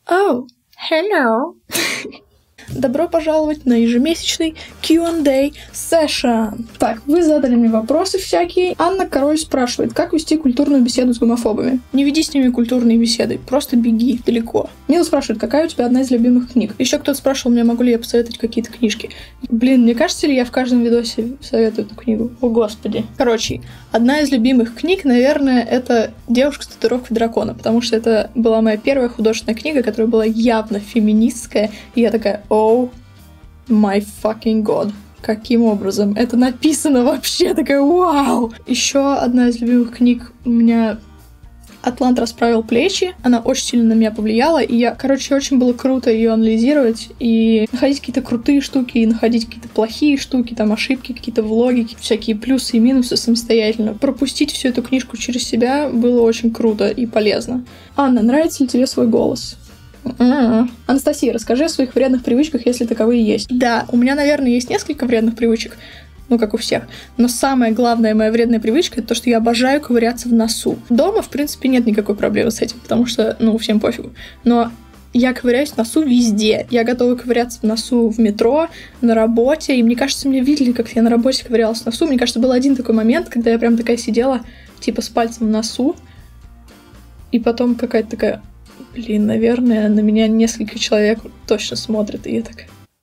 Oh, hello! Добро пожаловать на ежемесячный Q&A session. Так, вы задали мне вопросы всякие. Анна Король спрашивает, как вести культурную беседу с гомофобами. Не веди с ними культурные беседы, просто беги далеко. Мила спрашивает, какая у тебя одна из любимых книг. Еще кто-то спрашивал меня, могу ли я посоветовать какие-то книжки. Блин, мне кажется ли я в каждом видосе советую эту книгу? О, господи. Короче, одна из любимых книг, наверное, это «Девушка с татуировкой дракона», потому что это была моя первая художественная книга, которая была явно феминистская, и я такая, oh my fucking god. Каким образом? Это написано вообще, такая вау! Еще одна из любимых книг у меня «Атлант расправил плечи». Она очень сильно на меня повлияла, и очень было круто ее анализировать и находить какие-то крутые штуки, и находить какие-то плохие штуки, там ошибки, какие-то влоги, всякие плюсы и минусы самостоятельно. Пропустить всю эту книжку через себя было очень круто и полезно. Анна, нравится ли тебе свой голос? Анастасия, расскажи о своих вредных привычках, если таковые есть. Да, у меня, наверное, есть несколько вредных привычек, ну, как у всех. Но самая главная моя вредная привычка — это то, что я обожаю ковыряться в носу. Дома, в принципе, нет никакой проблемы с этим, потому что, всем пофигу. Но я ковыряюсь в носу везде. Я готова ковыряться в носу в метро, на работе. И мне кажется, меня видели, как я на работе ковырялась в носу. Мне кажется, был один такой момент, когда я прям такая сидела, типа, с пальцем в носу. И потом какая-то такая... Блин, наверное, на меня несколько человек точно смотрят, и я так...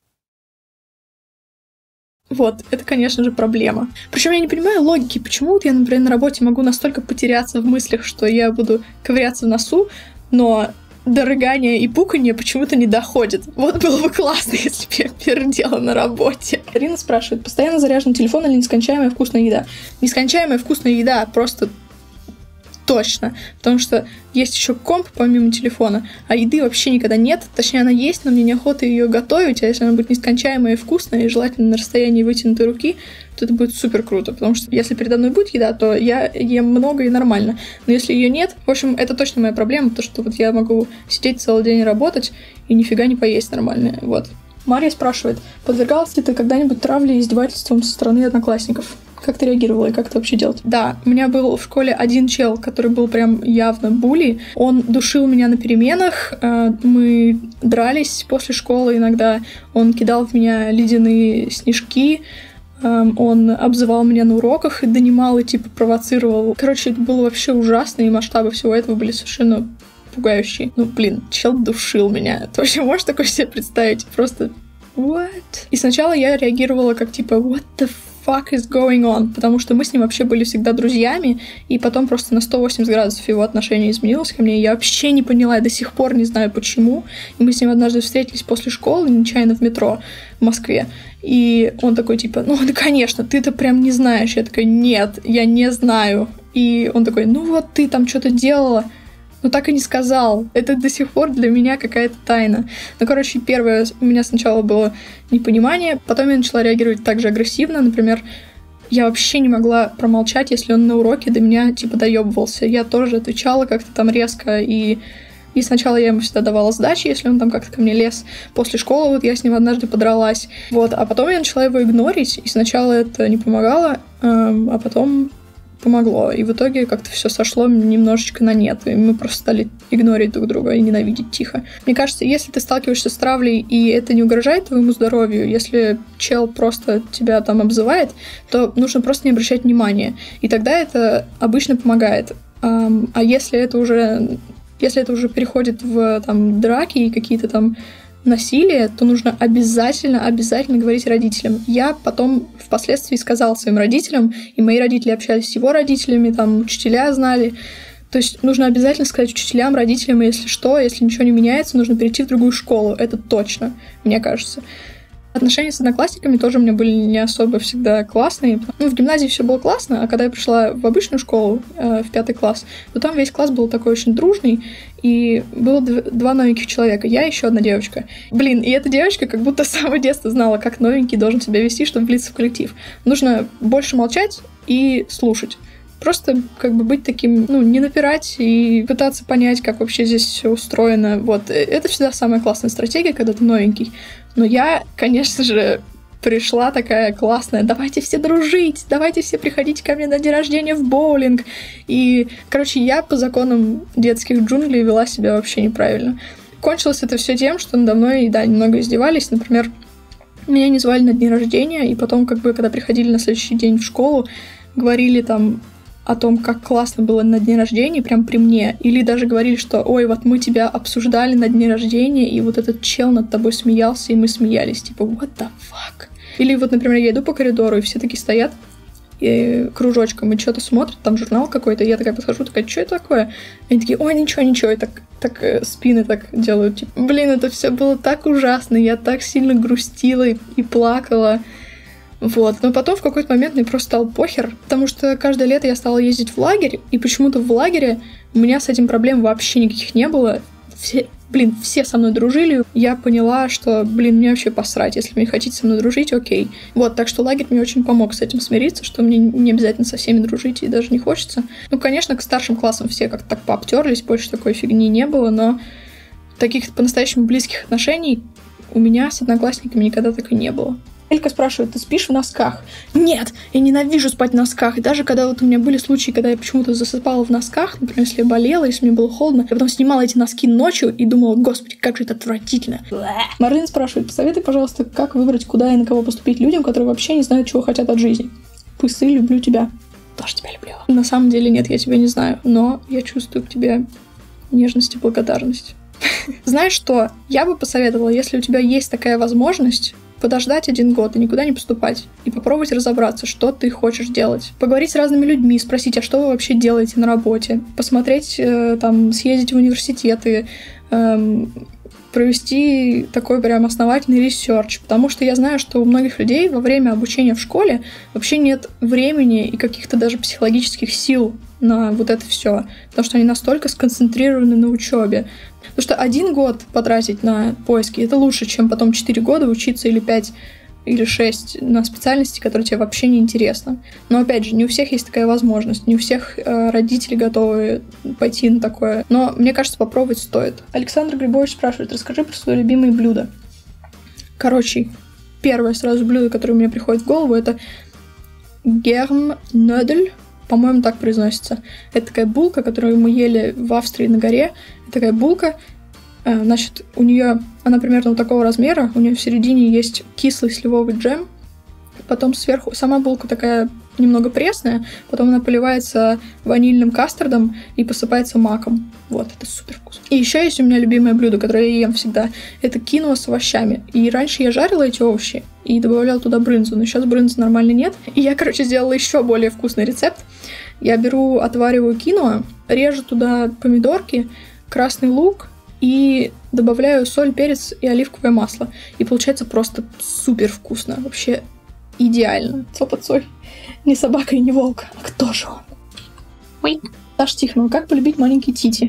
Вот, это, конечно же, проблема. Причем я не понимаю логики, почему вот я, например, на работе могу настолько потеряться в мыслях, что я буду ковыряться в носу, но до рыгания и пуканья почему-то не доходит. Вот было бы классно, если бы я пердела на работе. Ирина спрашивает, постоянно заряжен телефон или нескончаемая вкусная еда? Нескончаемая вкусная еда просто... Точно, потому что есть еще комп помимо телефона, а еды вообще никогда нет. Точнее, она есть, но мне неохота ее готовить, а если она будет нескончаемая и вкусная, и желательно на расстоянии вытянутой руки, то это будет супер круто, потому что если передо мной будет еда, то я ем много и нормально. Но если ее нет, в общем, это точно моя проблема, потому что вот я могу сидеть целый день и работать, и нифига не поесть нормально, вот. Мария спрашивает, подвергалась ли ты когда-нибудь травле и издевательствам со стороны одноклассников? Как ты реагировала и как это вообще делать? Да, у меня был в школе один чел, который был прям явно були. Он душил меня на переменах, мы дрались после школы иногда. Он кидал в меня ледяные снежки, он обзывал меня на уроках и донимал, и типа провоцировал. Короче, это было вообще ужасно, и масштабы всего этого были совершенно пугающие. Чел душил меня. Ты вообще можешь такое себе представить? Просто what? И сначала я реагировала как типа what the fuck is going on? Потому что мы с ним вообще были всегда друзьями, и потом просто на 180 градусов его отношение изменилось ко мне, и я вообще не поняла, я до сих пор не знаю почему. И мы с ним однажды встретились после школы, нечаянно в метро в Москве, и он такой типа, да конечно, ты-то прям не знаешь. Я такая, нет, я не знаю. И он такой, вот ты там что-то делала, но так и не сказал. Это до сих пор для меня какая-то тайна. Первое у меня сначала было непонимание, потом я начала реагировать так же агрессивно. Например, я вообще не могла промолчать, если он на уроке до меня, доёбывался. Я тоже отвечала как-то там резко, и сначала я ему всегда давала сдачи, если он там как-то ко мне лез. После школы я с ним однажды подралась. А потом я начала его игнорить, и сначала это не помогало, а потом... помогло. И в итоге как-то все сошло немножечко на нет. И мы просто стали игнорить друг друга и ненавидеть тихо. Мне кажется, если ты сталкиваешься с травлей, и это не угрожает твоему здоровью, если чел просто тебя там обзывает, то нужно просто не обращать внимания. И тогда это обычно помогает. А если это уже переходит в драки и какие-то там насилие, то нужно обязательно говорить родителям. Я потом впоследствии сказала своим родителям, и мои родители общались с его родителями, учителя знали. То есть нужно обязательно сказать учителям, родителям, и если ничего не меняется, нужно перейти в другую школу. Это точно, мне кажется. Отношения с одноклассниками тоже у меня были не особо всегда классные. В гимназии все было классно, а когда я пришла в обычную школу, в 5 класс, то там весь класс был такой очень дружный, и было 2 новеньких человека, я и еще одна девочка. И эта девочка как будто с самого детства знала, как новенький должен себя вести, чтобы влиться в коллектив. Нужно больше молчать и слушать. Просто быть таким, не напирать и пытаться понять, как вообще здесь все устроено. Это всегда самая классная стратегия, когда ты новенький. Но я, конечно же, пришла такая классная, давайте все дружить, давайте все приходить ко мне на день рождения в боулинг. И, я по законам детских джунглей вела себя вообще неправильно. кончилось это все тем, что надо мной, да, немного издевались. Например, меня не звали на дни рождения, и потом, как бы, когда приходили на следующий день в школу, говорили там о том, как классно было на дне рождения, прям при мне. Или даже говорили, что «Ой, вот мы тебя обсуждали на дне рождения, и вот этот чел над тобой смеялся, и мы смеялись». Типа, what the fuck? Или вот, например, я иду по коридору, и все такие стоят и кружочком и что-то смотрят, там журнал какой-то, и я такая подхожу, такая, что это такое? Они такие, ой, ничего, и так спины так делают. Типа, блин, это все было так ужасно, я так сильно грустила и плакала. Вот. Но потом в какой-то момент мне просто стал похер, потому что каждое лето я стала ездить в лагерь, и почему-то в лагере у меня с этим проблем вообще никаких не было. Все со мной дружили. Я поняла, что, мне вообще посрать. Если вы не хотите со мной дружить, окей. Вот, так что лагерь мне очень помог с этим смириться, что мне не обязательно со всеми дружить и даже не хочется. Ну, конечно, к старшим классам все как-то так пообтерлись, больше такой фигни не было, но таких по-настоящему близких отношений у меня с одноклассниками никогда так и не было. Элька спрашивает, ты спишь в носках? Нет, я ненавижу спать в носках. И даже когда вот у меня были случаи, когда я почему-то засыпала в носках, например, если я болела, если мне было холодно, я потом снимала эти носки ночью и думала, господи, как же это отвратительно. Марлин спрашивает, посоветуй, пожалуйста, как выбрать, куда и на кого поступить людям, которые вообще не знают, чего хотят от жизни. Пысы, люблю тебя. Тоже тебя люблю. На самом деле нет, я тебя не знаю, но я чувствую к тебе нежность и благодарность. Знаешь что? Я бы посоветовала, если у тебя есть такая возможность, подождать 1 год и никуда не поступать. И попробовать разобраться, что ты хочешь делать. Поговорить с разными людьми, спросить, а что вы вообще делаете на работе. Посмотреть, съездить в университеты, провести такой прям основательный ресерч. Потому что я знаю, что у многих людей во время обучения в школе вообще нет времени и каких-то даже психологических сил на вот это все. Потому что они настолько сконцентрированы на учебе. Потому что 1 год потратить на поиски — это лучше, чем потом 4 года учиться или 5 или 6 на специальности, которые тебе вообще не интересны. Но опять же, не у всех есть такая возможность, не у всех родители готовы пойти на такое. Но мне кажется, попробовать стоит. Александр Грибович спрашивает, расскажи про свои любимые блюда. Короче, первое сразу блюдо, которое мне приходит в голову, это Germknödel. По-моему, так произносится. Это такая булка, которую мы ели в Австрии на горе. Это такая булка. Значит, у нее, она примерно вот такого размера. У нее в середине есть кислый сливовый джем. Потом сверху сама булка такая немного пресная. Потом она поливается ванильным кастардом и посыпается маком. Вот, это супер вкусно. И еще есть у меня любимое блюдо, которое я ем всегда. Это киноа с овощами. И раньше я жарила эти овощи и добавляла туда брынзу, но сейчас брынзы нормально нет. И я, сделала еще более вкусный рецепт. Я отвариваю киноа, режу туда помидорки, красный лук и добавляю соль, перец и оливковое масло. И получается просто супер вкусно. Вообще идеально. Цой. Не собака и не волк. А кто же он? Ой. Саша Тихонова, как полюбить маленькие тити?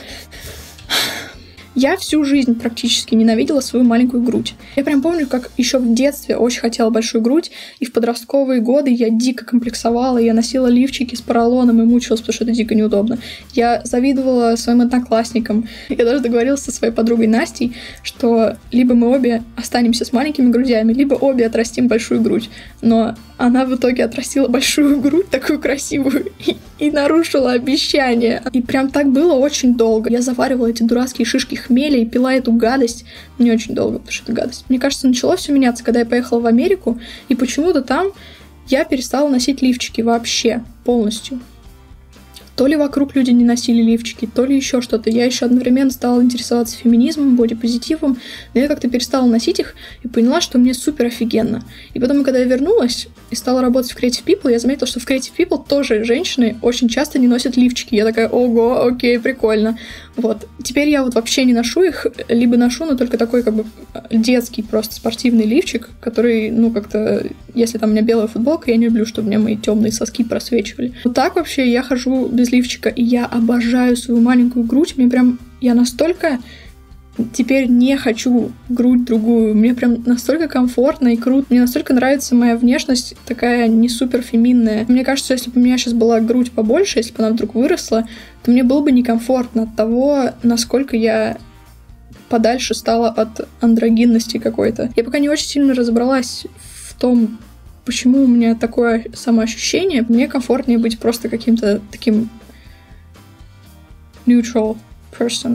Я всю жизнь практически ненавидела свою маленькую грудь. Я прям помню, как еще в детстве очень хотела большую грудь, и в подростковые годы я дико комплексовала, я носила лифчики с поролоном и мучилась, потому что это дико неудобно. Я завидовала своим одноклассникам. Я даже договорилась со своей подругой Настей, что либо мы обе останемся с маленькими грудями, либо обе отрастим большую грудь. Но она в итоге отрастила большую грудь, такую красивую, и нарушила обещание. И прям так было очень долго. Я заваривала эти дурацкие шишки хмеля и пила эту гадость не очень долго, потому что это гадость. Мне кажется, начало все меняться, когда я поехала в Америку, и почему-то там я перестала носить лифчики вообще полностью. То ли вокруг люди не носили лифчики, то ли еще что-то. Я еще одновременно стала интересоваться феминизмом, бодипозитивом, но я как-то перестала носить их и поняла, что мне супер офигенно. И потом, когда я вернулась и стала работать в Creative People, я заметила, что в Creative People тоже женщины очень часто не носят лифчики. Я такая, ого, окей, прикольно. Вот. Теперь я вот вообще не ношу их, либо ношу, но только такой как бы детский просто спортивный лифчик, который, как-то, если там у меня белая футболка, я не люблю, чтобы у меня мои темные соски просвечивали. Вот так вообще я хожу без лифчика, и я обожаю свою маленькую грудь. Я настолько теперь не хочу грудь другую. Мне прям настолько комфортно и круто. Мне настолько нравится моя внешность, такая не супер феминная. Мне кажется, если бы у меня сейчас была грудь побольше, если бы она вдруг выросла, то мне было бы некомфортно от того, насколько я подальше стала от андрогинности какой-то. Я пока не очень сильно разобралась в том, почему у меня такое самоощущение. Мне комфортнее быть просто каким-то таким neutral person.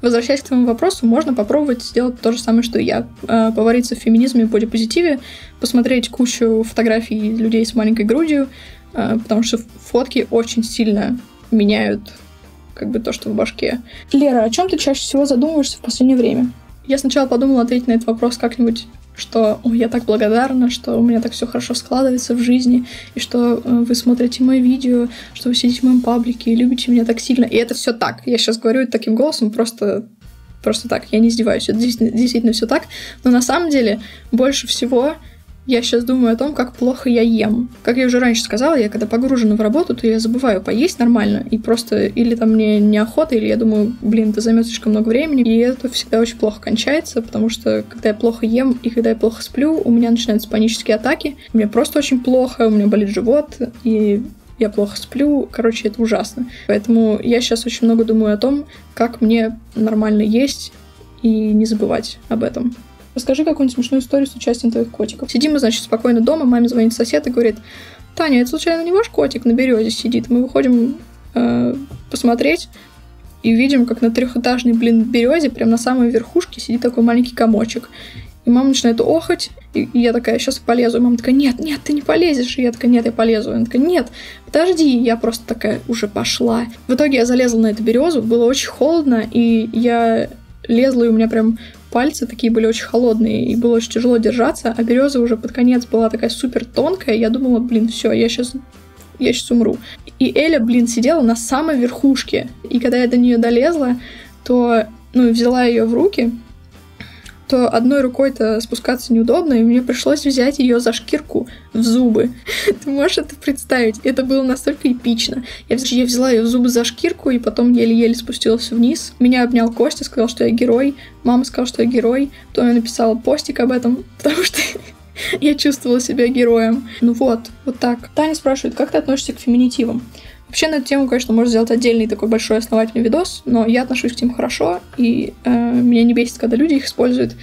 Возвращаясь к твоему вопросу, можно попробовать сделать то же самое, что и я. Повариться в феминизме и бодипозитиве, посмотреть кучу фотографий людей с маленькой грудью, потому что фотки очень сильно меняют как бы то, что в башке. Лера, о чем ты чаще всего задумываешься в последнее время? Я сначала подумала ответить на этот вопрос как-нибудь, что я так благодарна, что у меня так все хорошо складывается в жизни, и что вы смотрите мои видео, что вы сидите в моем паблике и любите меня так сильно. И это все так. Я сейчас говорю это таким голосом, просто так. Я не издеваюсь. Это действительно все так. Но на самом деле больше всего я сейчас думаю о том, как плохо я ем. Как я уже раньше сказала, я когда погружена в работу, то я забываю поесть нормально, и просто или там мне неохота, или я думаю, это займет слишком много времени, и это всегда очень плохо кончается, потому что когда я плохо ем и когда я плохо сплю, у меня начинаются панические атаки, мне просто очень плохо, у меня болит живот, и я плохо сплю, короче, это ужасно. Поэтому я сейчас очень много думаю о том, как мне нормально есть и не забывать об этом. Расскажи какую-нибудь смешную историю с участием твоих котиков. Сидим мы, значит, спокойно дома, маме звонит сосед и говорит: Таня, это случайно не ваш котик на березе сидит? Мы выходим посмотреть и видим, как на трехэтажной, березе, прям на самой верхушке сидит такой маленький комочек. И мама начинает охать, и я такая: сейчас я полезу. И мама такая: нет, ты не полезешь. И я такая: нет, я полезу. И она такая: нет, подожди. И я просто такая: уже пошла. В итоге я залезла на эту березу, было очень холодно, и я лезла, и у меня прям пальцы такие были очень холодные, и было очень тяжело держаться, а береза уже под конец была такая супер тонкая, я думала, все, я сейчас умру. И Эля, сидела на самой верхушке, и когда я до нее долезла, то, взяла ее в руки, то одной рукой-то спускаться неудобно, и мне пришлось взять ее за шкирку в зубы. Ты можешь это представить? Это было настолько эпично. Я взяла ее в зубы за шкирку, и потом еле-еле спустилась вниз. Меня обнял Костя, сказал, что я герой. Мама сказала, что я герой. Потом я написала постик об этом, потому что я чувствовала себя героем. Вот так. Таня спрашивает, как ты относишься к феминитивам? Вообще на эту тему, конечно, можно сделать отдельный такой большой основательный видос, но я отношусь к ним хорошо, и меня не бесит, когда люди их используют.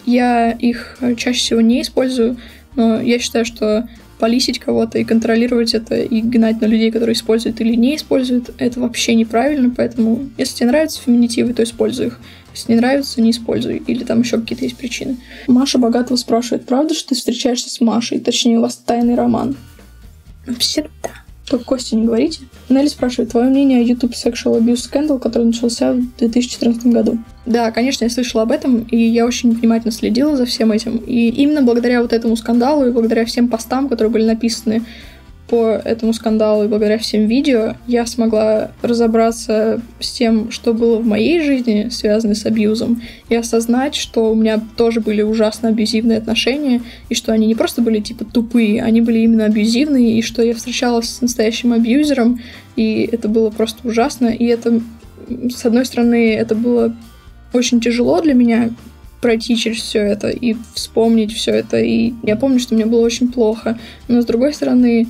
Я их чаще всего не использую, но я считаю, что полисить кого-то и контролировать это, и гнать на людей, которые используют или не используют, это вообще неправильно, поэтому если тебе нравятся феминитивы, то используй их. Если не нравится, не используй. Или там еще какие-то есть причины. Маша Богатова спрашивает, правда, что ты встречаешься с Машей? Точнее, у вас тайный роман? Вообще-то да. Только Косте не говорите. Нелли спрашивает, твое мнение о YouTube Sexual Abuse Scandal, который начался в 2014 году? Да, конечно, я слышала об этом, и я очень внимательно следила за всем этим. И именно благодаря вот этому скандалу и благодаря всем постам, которые были написаны по этому скандалу, и благодаря всем видео, я смогла разобраться с тем, что было в моей жизни, связанное с абьюзом, и осознать, что у меня тоже были ужасно абьюзивные отношения, и что они не просто были типа тупые, они были именно абьюзивные, и что я встречалась с настоящим абьюзером, и это было просто ужасно, и это, с одной стороны, это было очень тяжело для меня пройти через все это и вспомнить все это, и я помню, что мне было очень плохо, но с другой стороны,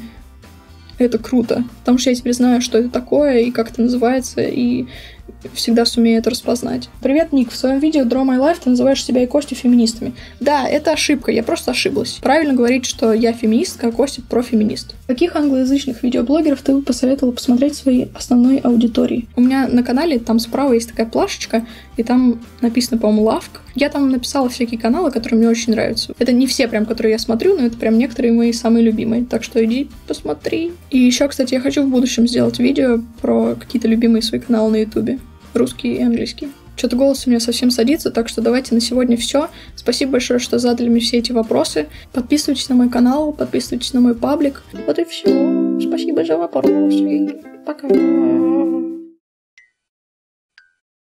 это круто, потому что я теперь знаю, что это такое и как это называется, и всегда сумею это распознать. Привет, Ник, в своем видео Draw My Life ты называешь себя и Костю феминистами. Да, это ошибка, я просто ошиблась. Правильно говорить, что я феминистка, а Костя профеминист. Каких англоязычных видеоблогеров ты бы посоветовала посмотреть своей основной аудитории? У меня на канале там справа есть такая плашечка, и там написано, по-моему, лавка. Я там написала всякие каналы, которые мне очень нравятся. Это не все прям, которые я смотрю, но это прям некоторые мои самые любимые. Так что иди посмотри. И еще, кстати, я хочу в будущем сделать видео про какие-то любимые свои каналы на ютубе. Русский и английский. Что-то голос у меня совсем садится, так что давайте на сегодня все. Спасибо большое, что задали мне все эти вопросы. Подписывайтесь на мой канал, подписывайтесь на мой паблик. Вот и все. Спасибо за вопросы. Пока.